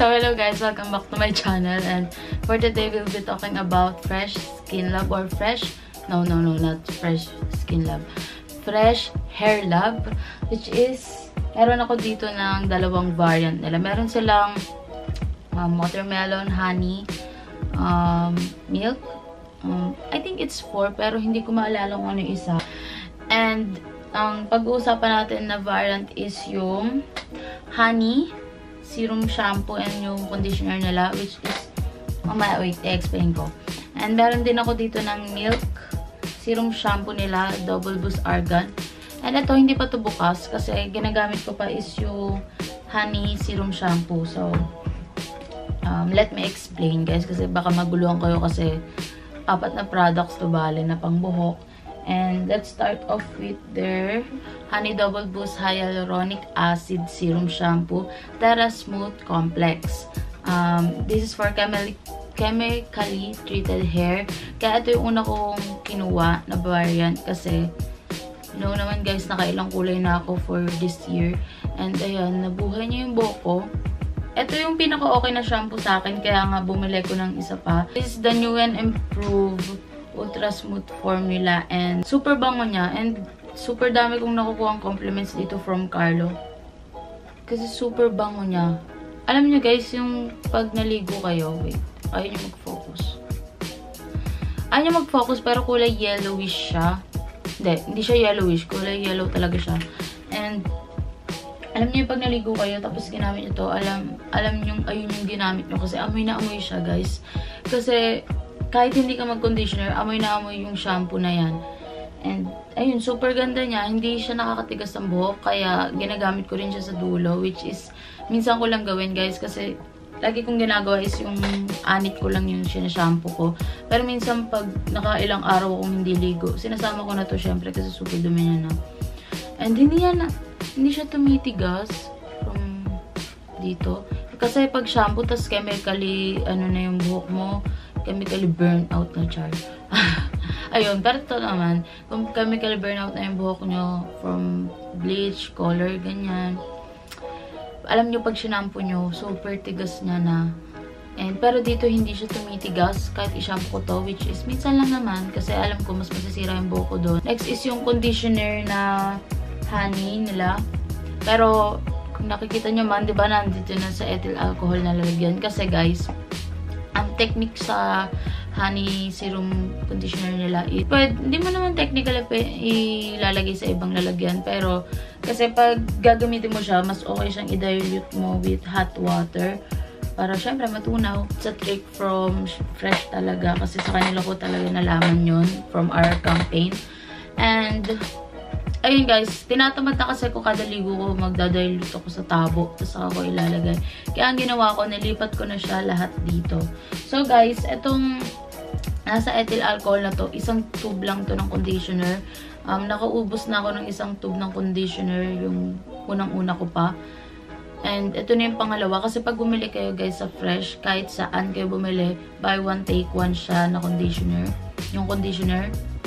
So hello guys, welcome back to my channel, and for today we'll be talking about Fresh Skin Lab or not Fresh Skin Lab, Fresh Hair Lab, which is meron ako dito ng dalawang variant nila. Meron silang watermelon, honey, milk. I think it's 4 pero hindi ko maalala kung ano yung isa. And ang pag-uusapan natin na variant is yung honey serum shampoo and yung conditioner nila, which is mamaya, wait, i-explain ko. And meron din ako dito ng milk serum shampoo nila, Double Boost Argan. And ito, hindi pa ito bukas kasi ginagamit ko pa is yung honey serum shampoo. So let me explain guys, kasi baka maguluhan kayo kasi 4 na products to bale na pangbuhok. And let's start off with their Honey Double Boost Hyaluronic Acid Serum Shampoo Terra Smooth Complex. This is for chemically treated hair. Kaya ito yung una kong kinuha na variant kasi naman guys, nakailang kulay na ako for this year. And ayan, nabuhay niya yung buhok ko. Ito yung pinaka-okay na shampoo sa akin, kaya nga bumili ko ng isa pa. This is the new and improved Ultra Smooth Formula, and super bango niya, and super dami kong nakukuha compliments dito from Carlo. Kasi super bango niya. Alam niyo guys, yung pag naligo kayo, wait, ayaw niyo mag-focus. Ayaw niyo mag-focus pero kulay yellowish siya. Hindi siya yellowish, kulay yellow talaga siya. And alam niyo pag naligo kayo tapos ginamit niyo to, alam niyo ayun yung ginamit niyo kasi amoy na amoy siya guys. Kasi kahit hindi ka mag-conditioner, amoy na amoy yung shampoo na yan. And ayun, super ganda niya. Hindi siya nakakatigas ng buhok, kaya ginagamit ko rin siya sa dulo, which is minsan ko lang gawin guys kasi lagi kong ginagawa is yung anit ko lang yung shampoo ko. Pero minsan pag nakailang araw akong hindi ligo, sinasama ko na to syempre kasi super dumi niya na. And hindi siya tumitigas from dito. Kasi pag shampoo, tas chemically, na yung buhok mo, chemically burn out na, char. Ayun, pero ito naman, kung chemically burn out na yung buhok nyo from bleach, color, ganyan. Alam nyo, pag sinampoo nyo, super tigas niya na. And, pero dito, hindi siya tumitigas kahit i-shampoo ko to, which is minsan lang naman, kasi alam ko, mas masisira yung buhok ko doon. Next is yung conditioner na honey nila. Pero, kung nakikita nyo man, di ba, nandito na sa ethyl alcohol na lalagyan. Kasi guys, ang technique sa honey serum conditioner nila, hindi mo naman technically ilalagay sa ibang lalagyan, pero kasi pag gagamitin mo siya, mas okay siyang i-dilute mo with hot water para syempre matunaw. It's a trick from Fresh talaga, kasi sa kanila ko talaga nalaman yun from our campaign. And ayun guys, tinatamad na kasi ko kada ligo ko, magdadilute ako sa tabo, tapos ako ilalagay. Kaya ang ginawa ko, nilipat ko na siya lahat dito. So guys, etong nasa ethyl alcohol na to, isang tube lang to ng conditioner. Nakaubos na ako ng isang tube ng conditioner, yung unang-una ko pa. And ito na yung pangalawa, kasi pag bumili kayo guys sa Fresh, kahit saan kayo bumili, buy one take one siya na conditioner. Yung conditioner.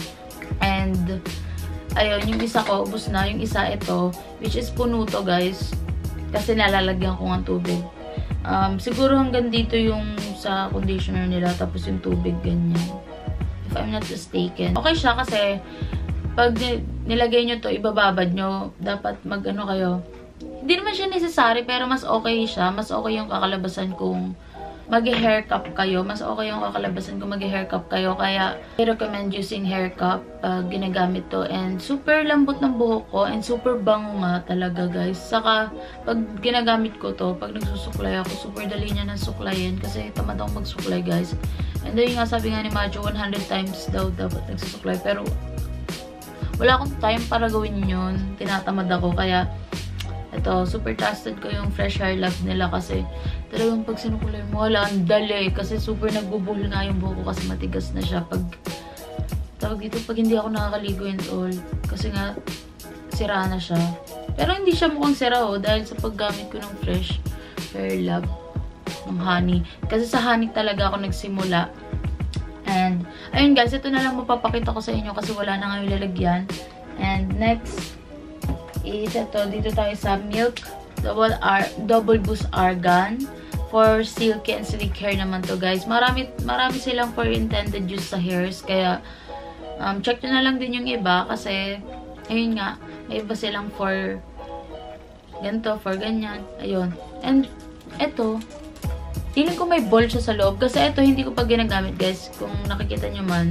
And ayun, yung isa ko, ubos na. Yung isa ito, which is puno to guys. Kasi nalalagyan ko ng tubig. Siguro hanggang dito yung sa conditioner nila, tapos yung tubig, ganyan. If I'm not mistaken. Okay siya kasi, pag nilagay nyo to, ibababad nyo, dapat mag-ano kayo. Hindi naman siya necessary, pero mas okay siya. Mas okay yung kakalabasan kung mag-hair cup kayo. Mas okay yung kakalabasan kung mag-hair cup kayo. Kaya, I recommend using hair cup pag ginagamit to. And super lambot ng buhok ko. And super bango nga talaga, guys. Saka, pag ginagamit ko to, pag nagsusuklay ako, super dali niya na suklayin. Kasi tamad akong magsuklay, guys. And then, nga sabi nga ni Macho, 100 times daw dapat nagsusuklay. Pero, wala akong time para gawin yun. Tinatamad ako. Kaya, ito, super trusted ko yung Fresh Hair Lab nila kasi talagang pag sinukulay mo, wala, ang dali. Kasi super nagbubuhol nga yung buhok ko kasi matigas na siya. Tawag dito, pag hindi ako nakakaligo and all. Kasi nga, sira na siya. Pero hindi siya mukhang sira dahil sa paggamit ko ng Fresh Hair Lab ng honey. Kasi sa honey talaga ako nagsimula. And, ayun guys, ito na lang mapapakita ko sa inyo kasi wala na nga yung lalagyan. And next is ito, dito tayo sa Milk Double Boost Argan for silky and sleek hair naman to, guys. Marami silang for intended use sa hairs. Kaya, check nyo na lang din yung iba. Kasi, ayun nga, may iba silang for ganito, for ganyan. Ayun. And, eto, feeling ko may ball siya sa loob. Kasi eto, hindi ko pa ginagamit, guys. Kung nakikita nyo man.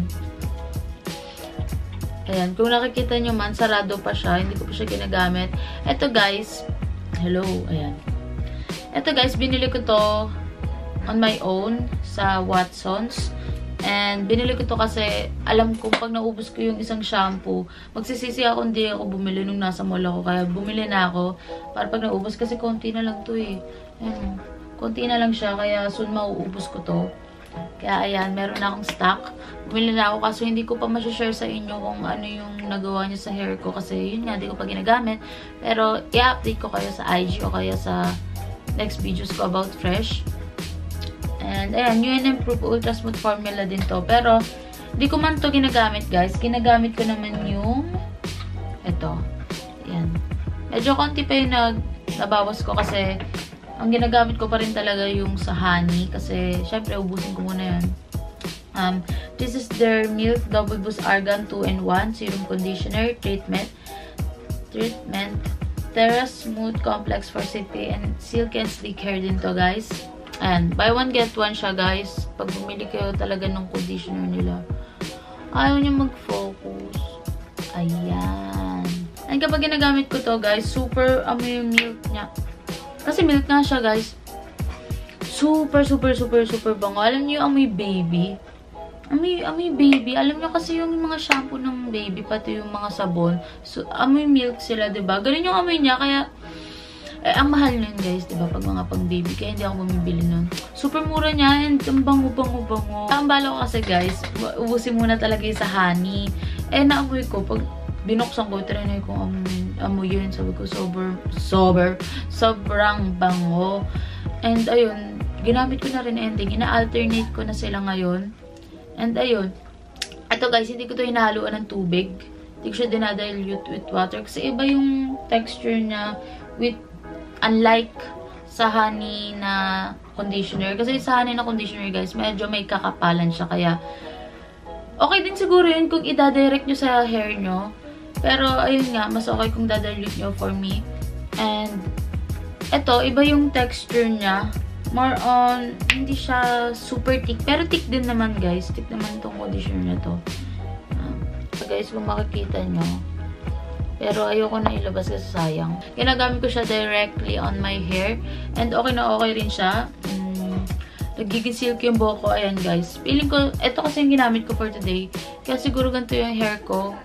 Ayan. Kung nakikita nyo man, sarado pa siya. Hindi ko pa siya ginagamit. Eto, guys. Hello. Ayan. Eto, guys. Binili ko to on my own sa Watsons. And, binili ko to kasi alam ko pag naubos ko yung isang shampoo, magsisisi ako hindi ako bumili nung nasa mall ako. Kaya, bumili na ako. Para pag naubos, kasi konti na lang to eh. Ayan. Konti na lang siya. Kaya, soon mauubos ko to. Kaya, ayan, meron na akong stock. Bumili na ako kaso hindi ko pa ma-share sa inyo kung ano yung nagawa niya sa hair ko. Kasi, yun nga, hindi ko pa ginagamit. Pero, i-update ko kayo sa IG o kaya sa next videos ko about Fresh. And, ayan, yun improve ultra smooth formula din to. Pero, hindi ko man to ginagamit, guys. Ginagamit ko naman yung ito. Ayan. Medyo konti pa yung nabawas ko kasi ang ginagamit ko pa rin talaga yung sa honey. Kasi, syempre, ubusin ko muna yun. This is their Milk Double Boost Argan 2-in-1 Serum Conditioner Treatment. Terra Smooth Complex for silky and sleek hair din to, guys. And, buy one, get one siya, guys. Pag bumili kayo talaga ng conditioner nila. Ayaw niya mag-focus. Ayan. And kapag ginagamit ko to, guys, super amoy yung milk niya. Kasi milk nga siya, guys. Super bango. Alam niyo, amoy baby. Amoy baby. Alam niyo kasi yung mga shampoo ng baby, pati yung mga sabon. So, amoy milk sila, diba? Ganun yung amoy niya. Kaya, ang mahal nun, guys, diba? Pag mga pang-baby. Kaya hindi ako bumibili nun. Super mura niya. And ang bango. Ang bala ko kasi, guys, ubusin muna talaga yung sa honey. Naamoy ko. Pag binuksan ko, trinay ko amoy yun. Sabi ko, sobrang bango. And, ayun, ginamit ko na rin ending. Ina-alternate ko na sila ngayon. And, ayun. Ito, guys, hindi ko to hinahaluan ng tubig. Hindi ko siya dinadilute with water. Kasi iba yung texture niya with, unlike sa honey na conditioner. Kasi sa honey na conditioner, guys, medyo may kakapalan siya. Kaya, okay din siguro yun kung ida-direct nyo sa hair nyo. Pero, ayun nga, mas okay kung dadalute nyo for me. And, eto, iba yung texture niya. More on, hindi siya super thick. Pero thick din naman, guys. Thick naman itong conditioner na to. So, guys, kung makikita nyo. Pero, ayoko na ilabas kasi sayang. Ginagamit ko siya directly on my hair. And, okay na okay rin siya. Nagiging silky yung buhok ko. Ayan, guys. Feeling ko, eto kasi yung ginamit ko for today. Kaya siguro ganito yung hair ko.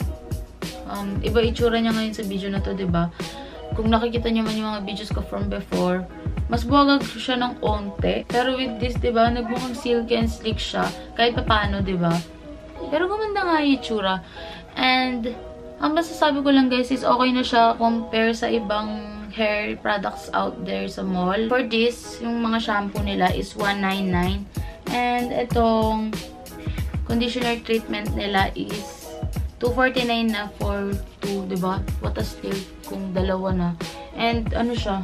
Iba itsura niya ngayon sa video na to, diba? Kung nakikita niyo man yung mga videos ko from before, mas buwagag siya ng onte. Pero with this, diba, nagmukhang silky and sleek siya. Kahit pa paano, diba? Pero gumanda nga yung itsura. And, ang masasabi ko lang, guys, is okay na siya compare sa ibang hair products out there sa mall. For this, yung mga shampoo nila is $199. And, itong conditioner treatment nila is $249 na for 2, diba? What a steal kung dalawa na. And, ano siya?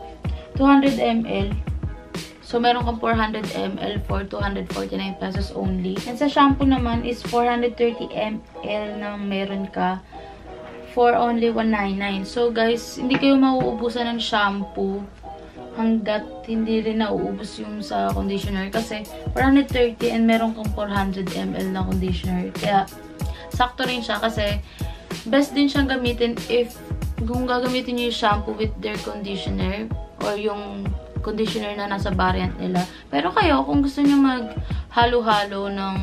200 ml. So, meron kang 400 ml for 249 pesos only. And sa shampoo naman is 430 ml na meron ka for only $199. So, guys, hindi kayo mauubusan ng shampoo hanggat hindi rin nauubos yung sa conditioner. Kasi, 430 and meron kang 400 ml na conditioner. Kaya, sakto rin siya kasi best din siyang gamitin if kung gagamitin niyo yung shampoo with their conditioner or yung conditioner na nasa variant nila. Pero kayo, kung gusto niyo mag-halo-halo ng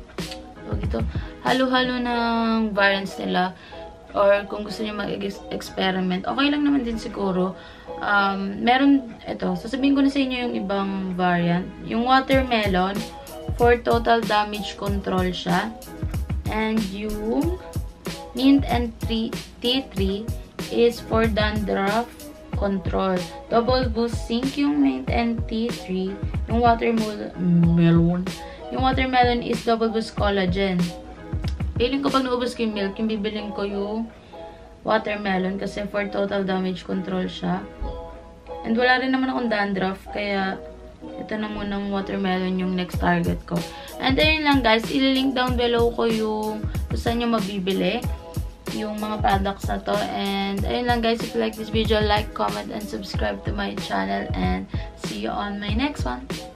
halo-halo ng variants nila or kung gusto niyo mag-experiment, okay lang naman din siguro. Meron, ito, sasabihin ko na sa inyo yung ibang variant. Yung watermelon, for total damage control siya. And yung mint and tea tree is for dandruff control. Double boost zinc yung mint and tea tree. Yung watermelon is double boost collagen. Feeling ko pag naubos ko yung milk, yung bibiling ko yung watermelon kasi for total damage control siya. And wala rin naman akong dandruff, kaya ito na munang watermelon yung next target ko. And ayun lang guys, ililink down below ko yung kung saan nyo mabibili yung mga products na to. And ayun lang guys, if you like this video, like, comment, and subscribe to my channel. And see you on my next one.